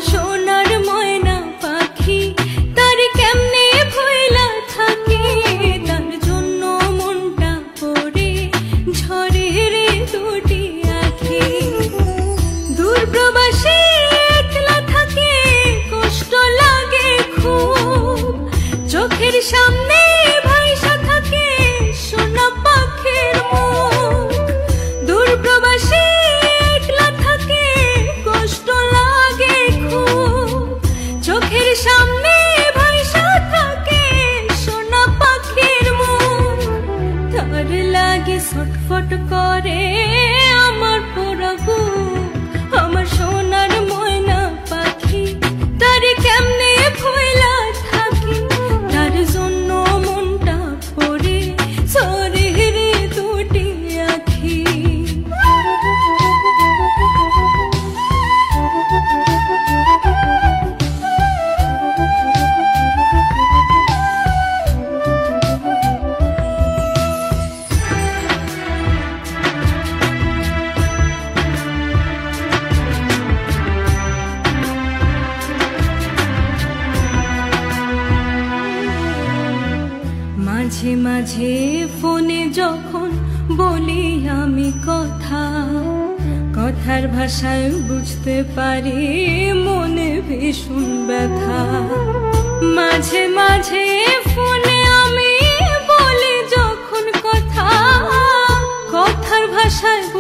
সোনার ময়না পাখি তার কেমনে ভইলা থাকি, তার জন্য মনটা পড়ে ঝরে রে দুটি আখি। দূর প্রবাসে একলা থাকে কষ্ট লাগে খুব, চোখের সামনে ভাইসা থাকে সোনা পাখির মুখ। দূর প্রবাসে একলা থাকে কষ্ট লাগে খুব, চোখের সামনে ভাইসা থাকে সোনা পাখির মুখ। তার লাগে ছটফট করে আমার পোড়া বুক, আমার সোনার ময়না পাখি তার কেমনে ভইলা থাকি, তার জন্য মনটা পড়ে ঝরে রে দুটি আখি। মাঝে মাঝে ফোনে যখন বলি আমি কথা, কথার ভাষায় বুঝতে পারি মনে ভীষণ ব্যথা। মাঝে মাঝে ফোনে আমি বলি যখন কথা, কথার ভাষায়